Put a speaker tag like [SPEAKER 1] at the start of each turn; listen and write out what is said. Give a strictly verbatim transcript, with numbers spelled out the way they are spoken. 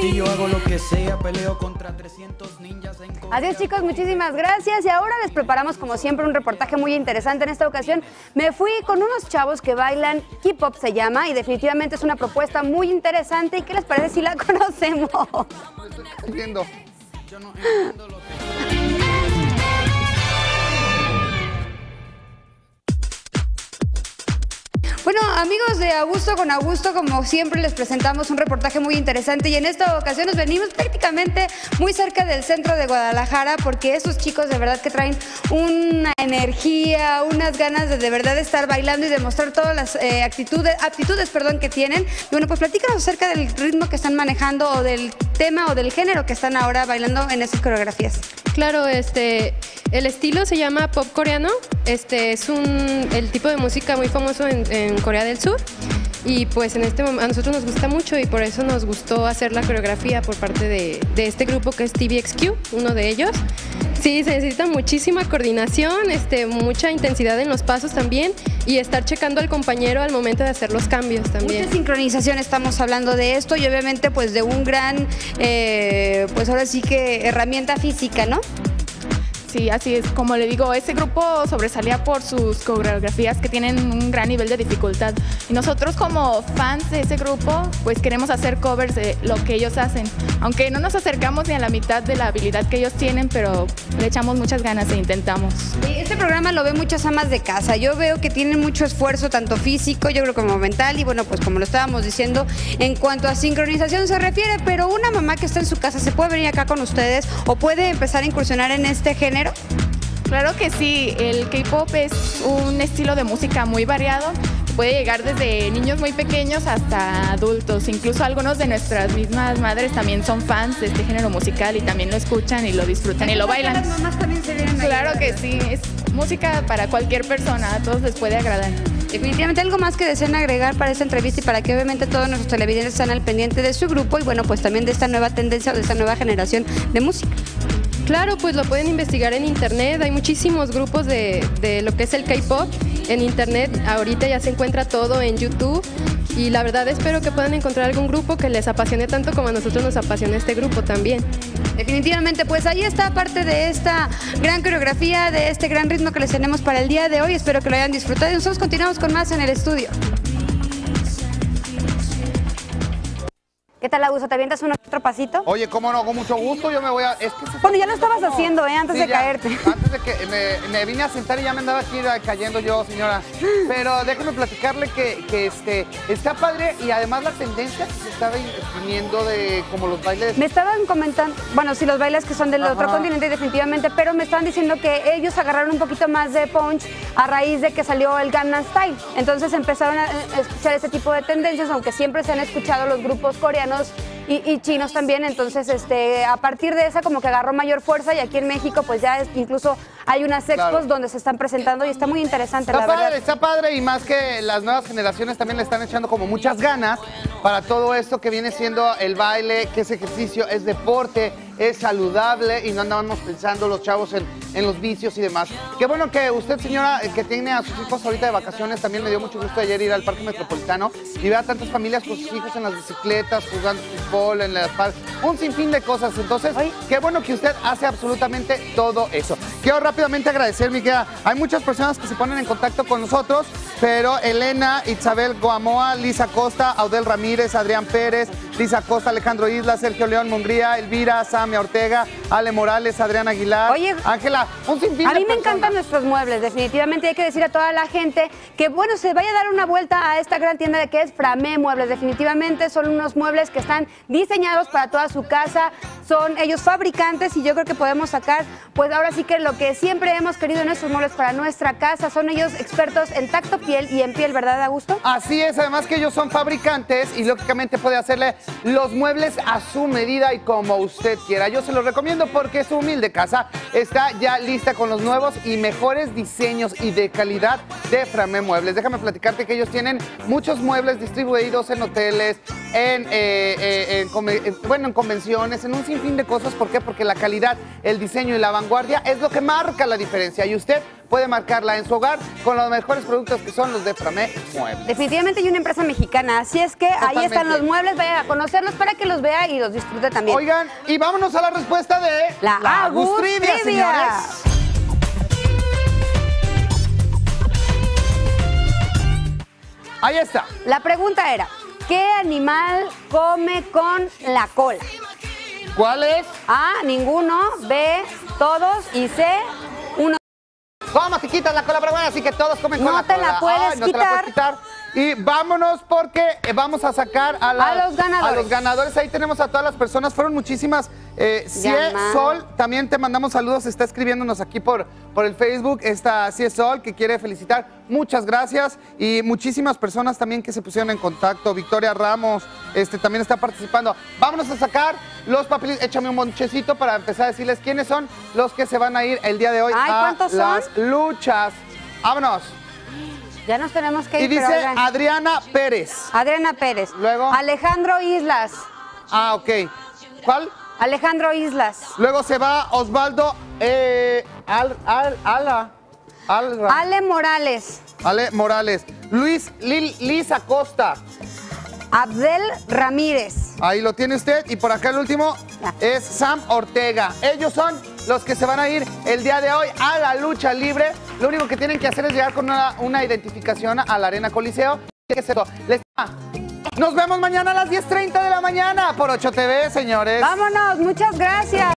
[SPEAKER 1] ti yo hago lo que sea, peleo contra trescientos ninjas en...
[SPEAKER 2] Adiós chicos, muchísimas gracias. Y ahora les preparamos como siempre un reportaje muy interesante. En esta ocasión me fui con unos chavos que bailan K-pop, se llama, y definitivamente es una propuesta muy interesante. ¿Y qué les parece si la conocemos?
[SPEAKER 3] Entiendo.
[SPEAKER 1] Yo no entiendo lo que...
[SPEAKER 2] Bueno, amigos de Augusto con Augusto, como siempre les presentamos un reportaje muy interesante y en esta ocasión nos venimos prácticamente muy cerca del centro de Guadalajara porque estos chicos de verdad que traen una energía, unas ganas de de verdad estar bailando y demostrar todas las eh, actitudes, aptitudes perdón, que tienen. Y bueno, pues platícanos acerca del ritmo que están manejando o del tema o del género que están ahora bailando en esas coreografías.
[SPEAKER 4] Claro, este, el estilo se llama pop coreano, este es un, el tipo de música muy famoso en, en Corea del Sur y pues en este momento a nosotros nos gusta mucho y por eso nos gustó hacer la coreografía por parte de, de este grupo que es T V X Q, uno de ellos. Sí, se necesita muchísima coordinación, este, mucha intensidad en los pasos también y estar checando al compañero al momento de hacer los cambios también.
[SPEAKER 2] Mucha sincronización, estamos hablando de esto y obviamente pues de un gran, eh, pues ahora sí que herramienta física, ¿no?
[SPEAKER 5] Sí, así es. Como le digo, ese grupo sobresalía por sus coreografías que tienen un gran nivel de dificultad. Y nosotros como fans de ese grupo, pues queremos hacer covers de lo que ellos hacen. Aunque no nos acercamos ni a la mitad de la habilidad que ellos tienen, pero le echamos muchas ganas e intentamos.
[SPEAKER 2] Este programa lo ven muchas amas de casa. Yo veo que tienen mucho esfuerzo, tanto físico, yo creo como mental, y bueno, pues como lo estábamos diciendo, en cuanto a sincronización se refiere, pero una mamá que está en su casa, ¿se puede venir acá con ustedes o puede empezar a incursionar en este género?
[SPEAKER 5] Claro que sí, el K-pop es un estilo de música muy variado, puede llegar desde niños muy pequeños hasta adultos, incluso algunos de nuestras mismas madres también son fans de este género musical y también lo escuchan y lo disfrutan y lo bailan.
[SPEAKER 2] Las mamás también se vienen ahí,
[SPEAKER 5] claro que sí, es música para cualquier persona, a todos les puede agradar.
[SPEAKER 2] Definitivamente algo más que deseen agregar para esta entrevista y para que obviamente todos nuestros televidentes estén al pendiente de su grupo y bueno, pues también de esta nueva tendencia o de esta nueva generación de música.
[SPEAKER 4] Claro, pues lo pueden investigar en internet, hay muchísimos grupos de, de lo que es el K-pop en internet, ahorita ya se encuentra todo en YouTube y la verdad espero que puedan encontrar algún grupo que les apasione tanto como a nosotros nos apasiona este grupo también.
[SPEAKER 2] Definitivamente, pues ahí está parte de esta gran coreografía, de este gran ritmo que les tenemos para el día de hoy, espero que lo hayan disfrutado y nosotros continuamos con más en el estudio. ¿Qué tal, Augusto? ¿Te avientas un otro pasito?
[SPEAKER 3] Oye, cómo no, con mucho gusto, yo me voy a... Es que
[SPEAKER 2] bueno, ya lo estabas como... haciendo, ¿eh? Antes
[SPEAKER 3] sí,
[SPEAKER 2] de
[SPEAKER 3] ya,
[SPEAKER 2] caerte.
[SPEAKER 3] Antes de que me, me vine a sentar y ya me andaba aquí cayendo yo, señora. Pero déjame platicarle que, que este, está padre y además la tendencia que se estaba imponiendo de como los bailes...
[SPEAKER 2] Me estaban comentando, bueno, sí, los bailes que son del Ajá. otro continente definitivamente, pero me estaban diciendo que ellos agarraron un poquito más de punch a raíz de que salió el Gangnam Style. Entonces empezaron a escuchar este tipo de tendencias, aunque siempre se han escuchado los grupos coreanos Y, y chinos también, entonces este, a partir de esa como que agarró mayor fuerza y aquí en México pues ya es, incluso hay unas expos claro. donde se están presentando y está muy interesante,
[SPEAKER 3] está
[SPEAKER 2] la
[SPEAKER 3] padre,
[SPEAKER 2] verdad.
[SPEAKER 3] Está padre y más que las nuevas generaciones también le están echando como muchas ganas para todo esto que viene siendo el baile, que es ejercicio, es deporte, es saludable y no andábamos pensando los chavos en, en los vicios y demás. Qué bueno que usted, señora, que tiene a sus hijos ahorita de vacaciones, también me dio mucho gusto ayer ir al Parque Metropolitano y ver a tantas familias con sus hijos en las bicicletas, jugando fútbol, en las parques, un sinfín de cosas. Entonces, Ay. qué bueno que usted hace absolutamente todo eso. Quiero rápidamente agradecer, mi querida. Hay muchas personas que se ponen en contacto con nosotros, pero Elena, Isabel Goamoa, Lisa Costa, Audel Ramírez, Adrián Pérez, Lisa Costa, Alejandro Isla, Sergio León Mungría, Elvira, Samia Ortega, Ale Morales, Adrián Aguilar,
[SPEAKER 2] Oye,
[SPEAKER 3] Ángela, un sinfín
[SPEAKER 2] a
[SPEAKER 3] de
[SPEAKER 2] mí me
[SPEAKER 3] personas.
[SPEAKER 2] encantan nuestros muebles, definitivamente hay que decir a toda la gente que bueno, se vaya a dar una vuelta a esta gran tienda de que es Framé Muebles, definitivamente son unos muebles que están diseñados para toda su casa, son ellos fabricantes y yo creo que podemos sacar, pues ahora sí que lo que siempre hemos querido en nuestros muebles para nuestra casa, son ellos expertos en tacto piel y en piel, ¿verdad, Augusto?
[SPEAKER 3] Así es, además que ellos son fabricantes y lógicamente puede hacerle los muebles a su medida y como usted quiera. Yo se los recomiendo porque su humilde casa está ya lista con los nuevos y mejores diseños y de calidad de Framé Muebles. Déjame platicarte que ellos tienen muchos muebles distribuidos en hoteles, en, eh, eh, en, en, bueno, en convenciones, en un sinfín de cosas. ¿Por qué? Porque la calidad, el diseño y la vanguardia es lo que marca la diferencia y usted puede marcarla en su hogar con los mejores productos que son los de Framé Muebles.
[SPEAKER 2] Definitivamente hay una empresa mexicana, así es que
[SPEAKER 3] Totalmente.
[SPEAKER 2] ahí están los muebles, vayan a conocerlos para que los vea y los disfrute también.
[SPEAKER 3] Oigan, y vámonos a la respuesta de
[SPEAKER 2] La Agus
[SPEAKER 3] Trivia,
[SPEAKER 2] Trivia.
[SPEAKER 3] señores. Ahí está.
[SPEAKER 2] La pregunta era, ¿qué animal come con la cola?
[SPEAKER 3] ¿Cuál es?
[SPEAKER 2] A, ninguno, B, todos y C, uno.
[SPEAKER 3] ¿Cómo te quitas la cola? Pero bueno, así que todos comen con
[SPEAKER 2] No
[SPEAKER 3] la
[SPEAKER 2] te
[SPEAKER 3] cola.
[SPEAKER 2] la puedes
[SPEAKER 3] Ay, no te la
[SPEAKER 2] quitar.
[SPEAKER 3] puedes quitar. Y vámonos porque eh, vamos a sacar a, la-
[SPEAKER 2] A los ganadores.
[SPEAKER 3] a los ganadores. Ahí tenemos a todas las personas. Fueron muchísimas. Eh, Cie
[SPEAKER 2] Llamadas.
[SPEAKER 3] Sol, también te mandamos saludos. Está escribiéndonos aquí por, por el Facebook. Está Cie Sol, que quiere felicitar. Muchas gracias. Y muchísimas personas también que se pusieron en contacto. Victoria Ramos este, también está participando. Vámonos a sacar los papelitos. Échame un monchecito para empezar a decirles quiénes son los que se van a ir el día de hoy
[SPEAKER 2] Ay,
[SPEAKER 3] a
[SPEAKER 2] ¿cuántos son?
[SPEAKER 3] las luchas. Vámonos.
[SPEAKER 2] Ya nos tenemos que
[SPEAKER 3] Y
[SPEAKER 2] ir, pero
[SPEAKER 3] dice
[SPEAKER 2] oigan.
[SPEAKER 3] Adriana Pérez.
[SPEAKER 2] Adriana Pérez.
[SPEAKER 3] Luego.
[SPEAKER 2] Alejandro Islas.
[SPEAKER 3] Ah, ok. ¿Cuál?
[SPEAKER 2] Alejandro Islas.
[SPEAKER 3] Luego se va Osvaldo eh, Al, Al, Ala. Alra.
[SPEAKER 2] Ale Morales.
[SPEAKER 3] Ale Morales. Luis Lil, Liz Acosta.
[SPEAKER 2] Abdel Ramírez.
[SPEAKER 3] Ahí lo tiene usted. Y por acá el último
[SPEAKER 2] Ya.
[SPEAKER 3] es Sam Ortega. Ellos son los que se van a ir el día de hoy a la lucha libre. Lo único que tienen que hacer es llegar con una, una identificación a la Arena Coliseo. Les- Nos vemos mañana a las diez treinta de la mañana por ocho T V, señores.
[SPEAKER 2] Vámonos, muchas gracias.